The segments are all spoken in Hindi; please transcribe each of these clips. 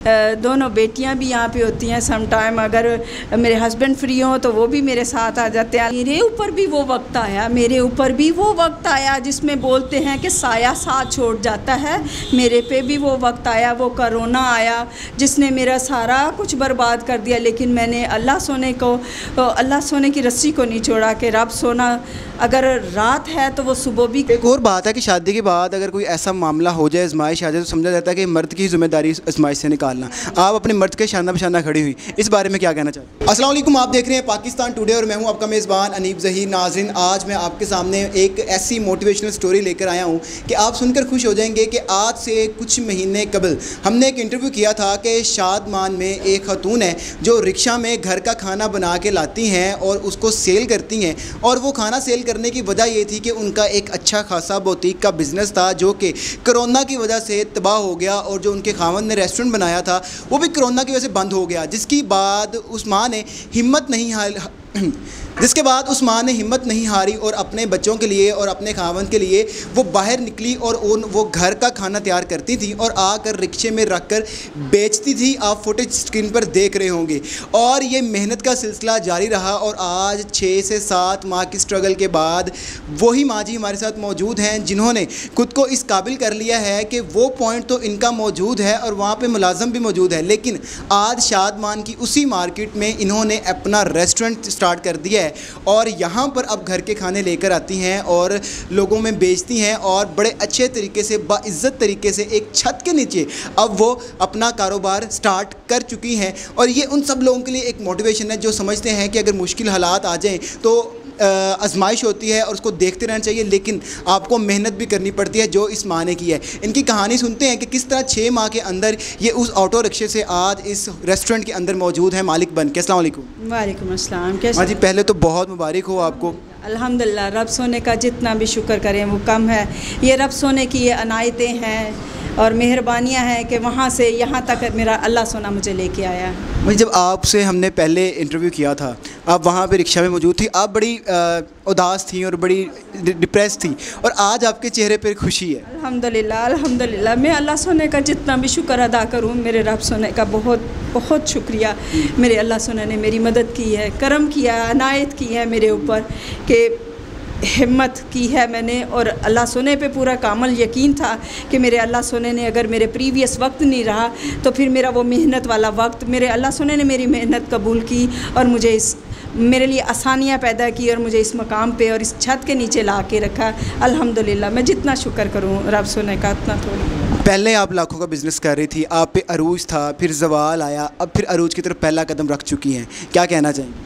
दोनों बेटियां भी यहाँ पे होती हैं। सम टाइम अगर मेरे हस्बैंड फ्री हों तो वो भी मेरे साथ आ जाते हैं। मेरे ऊपर भी वो वक्त आया जिसमें बोलते हैं कि साया साथ छोड़ जाता है। मेरे पे भी वो वक्त आया, वो कोरोना आया जिसने मेरा सारा कुछ बर्बाद कर दिया। लेकिन मैंने अल्लाह सोने की रस्सी को नहीं छोड़ा कि रब सोना अगर रात है तो वो सुबह भी। एक और बात है कि शादी के बाद अगर कोई ऐसा मामला हो जाए, आजमाइश आ जाए, तो समझा जाता है कि मर्द की जिम्मेदारी आजमाइश से निकालना। आप अपने मर्द के शाना बशाना खड़ी हुई, इस बारे में क्या कहना चाहते हैं? अस्सलाम वालेकुम, आप देख रहे हैं पाकिस्तान टुडे और मैं हूं आपका मेज़बान अनीब ज़हीर। नाज़रीन, आज मैं आपके सामने एक ऐसी मोटिवेशनल स्टोरी लेकर आया हूं कि आप सुनकर खुश हो जाएंगे कि आज से कुछ महीने कबल हमने एक इंटरव्यू किया था कि शादमान में एक खातून है जो रिक्शा में घर का खाना बना के लाती हैं और उसको सेल करती हैं। और वो खाना सेल करने की वजह ये थी कि उनका एक अच्छा खासा बुटीक का बिज़नेस था जो कि कोरोना की वजह से तबाह हो गया, और जो उनके खावंद ने रेस्टोरेंट बनाया था वो भी कोरोना की वजह से बंद हो गया। जिसके बाद उस माँ ने हिम्मत नहीं हारी और अपने बच्चों के लिए और अपने खावंद के लिए वो बाहर निकली और वो घर का खाना तैयार करती थी और आकर रिक्शे में रख कर बेचती थी। आप फुटेज स्क्रीन पर देख रहे होंगे। और ये मेहनत का सिलसिला जारी रहा और आज 6 से 7 माह की स्ट्रगल के बाद वही माँ जी हमारे साथ मौजूद हैं जिन्होंने खुद को इस काबिल कर लिया है कि वो पॉइंट तो इनका मौजूद है और वहाँ पर मुलाजम भी मौजूद है, लेकिन आज शादमान की उसी मार्केट में इन्होंने अपना रेस्टोरेंट स्टार्ट कर दिया है और यहाँ पर अब घर के खाने लेकर आती हैं और लोगों में बेचती हैं और बड़े अच्छे तरीके से बाइज़्ज़त तरीके से एक छत के नीचे अब वो अपना कारोबार स्टार्ट कर चुकी हैं। और ये उन सब लोगों के लिए एक मोटिवेशन है जो समझते हैं कि अगर मुश्किल हालात आ जाएं तो आजमाइश होती है और उसको देखते रहना चाहिए, लेकिन आपको मेहनत भी करनी पड़ती है जो इस माँ ने की है। इनकी कहानी सुनते हैं कि किस तरह 6 माह के अंदर ये उस ऑटो रिक्शे से आज इस रेस्टोरेंट के अंदर मौजूद है मालिक बन के। अस्सलाम वालेकुम। वालेकुम अस्सलाम। कैसे? हाँ जी, पहले तो बहुत मुबारक हो आपको। अल्हम्दुलिल्लाह, रब सोने का जितना भी शुक्र करें वो कम है। ये रब सोने की ये अनायतें हैं और मेहरबानियाँ हैं कि वहाँ से यहाँ तक मेरा अल्लाह सोना मुझे लेके आया। मुझे जब आपसे हमने पहले इंटरव्यू किया था, आप वहाँ पे रिक्शा में मौजूद थी, आप बड़ी उदास थी और बड़ी डिप्रेस थी, और आज आपके चेहरे पर खुशी है। अल्हम्दुलिल्लाह, मैं अल्लाह सोने का जितना भी शुक्र अदा करूँ, मेरे रब सोने का बहुत बहुत शुक्रिया। मेरे अल्लाह सोने ने मेरी मदद की है, करम किया, अनायत की है मेरे ऊपर कि हिम्मत की है मैंने। और अल्लाह सोने पे पूरा कामल यकीन था कि मेरे अल्लाह सोने ने अगर मेरे प्रीवियस वक्त नहीं रहा तो फिर मेरा वो मेहनत वाला वक्त, मेरे अल्लाह सोने ने मेरी मेहनत कबूल की और मुझे मेरे लिए आसानियाँ पैदा की और मुझे इस मकाम पे और इस छत के नीचे ला के रखा। अल्हम्दुलिल्लाह, मैं जितना शुक्र करूँ रब सोने का उतना थोड़ा। पहले आप लाखों का बिज़नेस कर रही थी, आप पे अरूज था, फिर ज़वाल आया, अब फिर अरूज की तरफ पहला कदम रख चुकी हैं, क्या कहना चाहेंगे?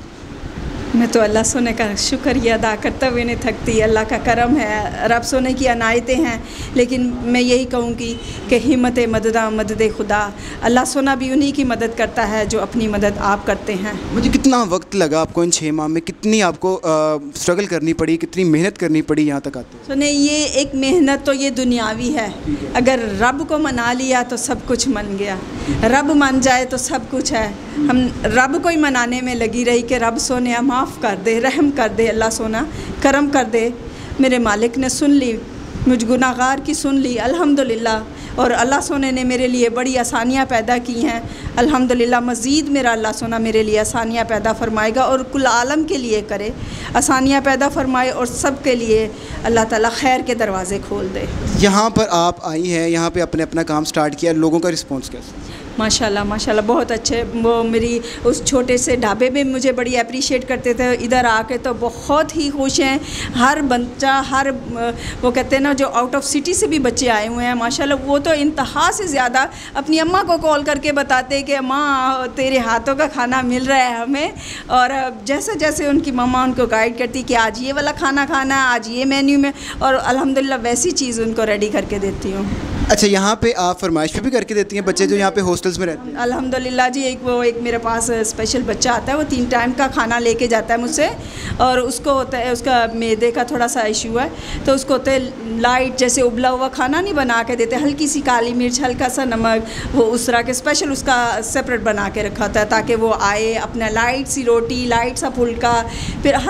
मैं तो अल्लाह सोने का शुक्रिया अदा करते हुए नहीं थकती। अल्लाह का करम है, रब सोने की अनायतें हैं। लेकिन मैं यही कहूँगी कि हिम्मत मदद खुदा, अल्लाह सोना भी उन्हीं की मदद करता है जो अपनी मदद आप करते हैं। मुझे कितना वक्त लगा आपको इन 6 माह में, कितनी आपको स्ट्रगल करनी पड़ी, कितनी मेहनत करनी पड़ी यहाँ तक आते? सुने, ये एक मेहनत तो ये दुनियावी है। अगर रब को मना लिया तो सब कुछ मन गया, रब मान जाए तो सब कुछ है। हम रब को ही मनाने में लगी रही कि रब सोने माफ़ कर दे, रहम कर दे, अल्लाह सोना करम कर दे। मेरे मालिक ने सुन ली, मुझ गुनाहगार की सुन ली, अल्हम्दुलिल्लाह। और अल्लाह सोने ने मेरे लिए बड़ी आसानियाँ पैदा की हैं, अल्हम्दुलिल्लाह। मज़ीद मेरा अल्लाह सोना मेरे लिए आसानियाँ पैदा फरमाएगा और कुल आलम के लिए करे, आसानियाँ पैदा फरमाए और सब के लिए अल्लाह ताला खैर के दरवाज़े खोल दे। यहाँ पर आप आई हैं, यहाँ पे अपना काम स्टार्ट किया, लोगों का रिस्पॉन्स कैसा? माशाल्लाह माशाल्लाह बहुत अच्छे। वो मेरी उस छोटे से ढाबे में मुझे बड़ी अप्रिशिएट करते थे, इधर आके तो बहुत ही खुश हैं। हर बच्चा, हर वो कहते हैं ना, जो आउट ऑफ सिटी से भी बच्चे आए हुए हैं माशाल्लाह, वो तो इंतहा से ज़्यादा अपनी अम्मा को कॉल करके बताते कि अम्मा तेरे हाथों का खाना मिल रहा है हमें। और जैसे जैसे उनकी मम्मा उनको गाइड करती कि आज ये वाला खाना खाना है, आज ये मेन्यू में, और अल्हम्दुलिल्लाह वैसी चीज़ उनको रेडी करके देती हूँ। अच्छा, यहाँ पे आप फरमाइश भी करके देती हैं बच्चे जो यहाँ पे हॉस्टल्स में रहते हैं? अल्हम्दुलिल्लाह जी, एक मेरे पास स्पेशल बच्चा आता है, वो 3 टाइम का खाना लेके जाता है मुझसे, और उसको होता है, उसका मैदे का थोड़ा सा इशू है, तो उसको होता है लाइट जैसे उबला हुआ खाना नहीं बना के देते, हल्की सी काली मिर्च, हल्का सा नमक, वो उस तरह के स्पेशल उसका सेपरेट बना के रखा होता है ताकि वो आए अपना लाइट सी रोटी, लाइट सा फुल्का, फिर हर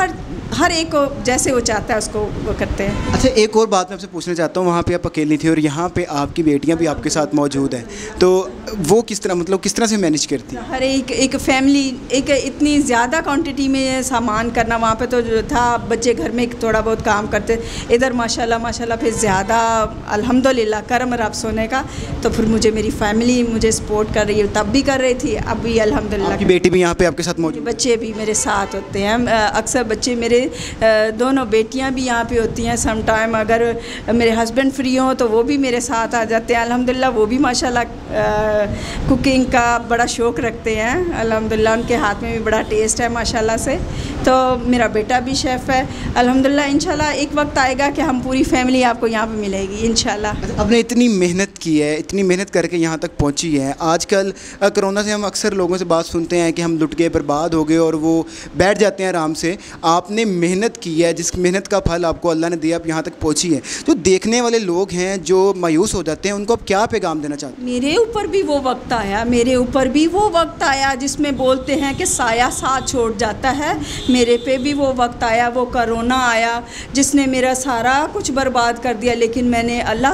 हर एक को जैसे वो चाहता है उसको वो करते हैं। अच्छा, एक और बात मैं आपसे पूछना चाहता हूँ, वहाँ पे आप अकेली थी और यहाँ पे आपकी बेटियाँ भी आपके साथ मौजूद हैं, तो वो किस तरह, मतलब किस तरह से मैनेज करती हैं? हर एक फैमिली, एक इतनी ज़्यादा क्वांटिटी में सामान करना, वहाँ पे तो जो था बच्चे घर में थोड़ा बहुत काम करते, इधर माशाल्लाह फिर ज़्यादा अल्हम्दुलिल्लाह करम रब सोने का, तो फिर मुझे मेरी फैमिली मुझे सपोर्ट कर रही है, तब भी कर रही थी, अब भी अल्हम्दुलिल्लाह। आपकी बेटी भी यहाँ पे आपके साथ मौजूद? बच्चे भी मेरे साथ होते हैं, अक्सर बच्चे मेरे दोनों बेटियां भी यहाँ पे होती हैं। सम टाइम अगर मेरे हस्बैंड फ्री हों तो वो भी मेरे साथ आ जाते हैं। अल्हम्दुलिल्लाह वो भी माशाल्लाह कुकिंग का बड़ा शौक़ रखते हैं, अल्हम्दुलिल्लाह उनके हाथ में भी बड़ा टेस्ट है माशाल्लाह से। तो मेरा बेटा भी शेफ़ है अल्हम्दुलिल्लाह। इंशाल्लाह एक वक्त आएगा कि हम पूरी फैमिली आपको यहाँ पे मिलेगी इंशाल्लाह। आपने इतनी मेहनत की है, इतनी मेहनत करके यहाँ तक पहुँची है। आजकल कोरोना से हम अक्सर लोगों से बात सुनते हैं कि हम लुट गए, बर्बाद हो गए और वो बैठ जाते हैं आराम से। आपने मेहनत की है, जिस मेहनत का फल आपको अल्लाह ने दिया, आप यहाँ तक पहुँची है। जो देखने वाले लोग हैं जो मायूस हो जाते हैं, उनको आप क्या पैगाम देना चाहते हैं? मेरे ऊपर भी वो वक्त आया, मेरे ऊपर भी वो वक्त आया जिसमें बोलते हैं कि साया साथ छोड़ जाता है। मेरे पे भी वो वक्त आया, वो कोरोना आया जिसने मेरा सारा कुछ बर्बाद कर दिया, लेकिन मैंने अल्लाह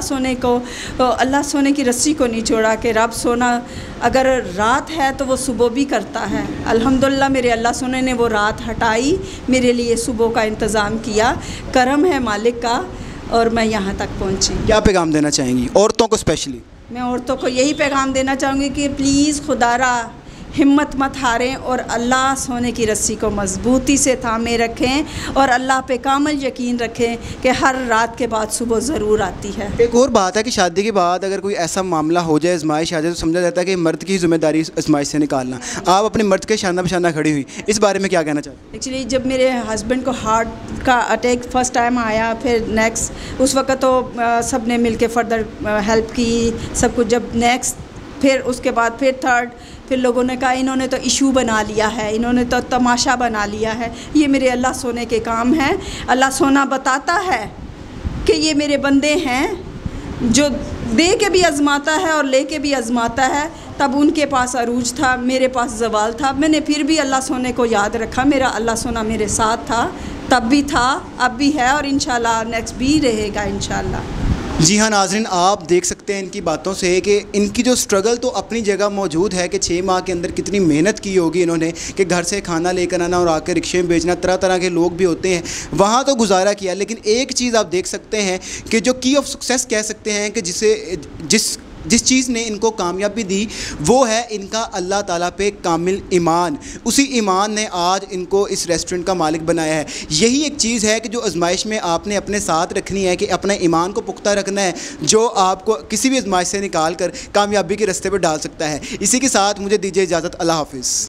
सोने की रस्सी को नहीं छोड़ा कि रब सोना अगर रात है तो वो सुबह भी करता है। अल्हम्दुलिल्लाह मेरे अल्लाह सोने ने वो रात हटाई, मेरे लिए सुबह का इंतज़ाम किया, करम है मालिक का, और मैं यहाँ तक पहुँची। क्या पैगाम देना चाहेंगी औरतों को स्पेशली? मैं औरतों को यही पैगाम देना चाहूँगी कि प्लीज़ खुदारा हिम्मत मत हारें और अल्लाह सोने की रस्सी को मजबूती से थामे रखें और अल्लाह पे कामिल यकीन रखें कि हर रात के बाद सुबह ज़रूर आती है। एक और बात है कि शादी के बाद अगर कोई ऐसा मामला हो जाए, आजमाइश आ जाए, तो समझा जाता है कि मर्द की ज़िम्मेदारी आजमाइश से निकालना। आप अपने मर्द के शाना बशाना खड़ी हुई, इस बारे में क्या कहना चाहते हैं? एक्चुअली जब मेरे हस्बैंड को हार्ट का अटैक फर्स्ट टाइम आया, फिर नेक्स्ट उस वक्त तो सब ने मिल के फर्दर हेल्प की सब कुछ, जब नेक्स्ट फिर उसके बाद फिर थर्ड, फिर लोगों ने कहा इन्होंने तो इशू बना लिया है, इन्होंने तो तमाशा बना लिया है। ये मेरे अल्लाह सोने के काम हैं। अल्लाह सोना बताता है कि ये मेरे बंदे हैं जो दे के भी आजमाता है और ले के भी आजमाता है। तब उनके पास अरूज था, मेरे पास जवाल था, मैंने फिर भी अल्लाह सोने को याद रखा। मेरा अल्लाह सोना मेरे साथ था, तब भी था, अब भी है और इंशाल्लाह नेक्स्ट भी रहेगा इंशाल्लाह। जी हाँ नाज़रीन, आप देख सकते हैं इनकी बातों से कि इनकी जो स्ट्रगल तो अपनी जगह मौजूद है कि 6 माह के अंदर कितनी मेहनत की होगी इन्होंने कि घर से खाना लेकर आना और आकर रिक्शे में बेचना, तरह तरह के लोग भी होते हैं, वहाँ तो गुजारा किया। लेकिन एक चीज़ आप देख सकते हैं कि जो की ऑफ सक्सेस कह सकते हैं कि जिस चीज़ ने इनको कामयाबी दी वो है इनका अल्लाह ताला पे कामिल ईमान। उसी ईमान ने आज इनको इस रेस्टोरेंट का मालिक बनाया है। यही एक चीज़ है कि जो आजमाइश में आपने अपने साथ रखनी है कि अपने ईमान को पुख्ता रखना है, जो आपको किसी भी आजमाइश से निकाल कर कामयाबी के रास्ते पर डाल सकता है। इसी के साथ मुझे दीजिए इजाज़त, अल्लाह हाफिज़।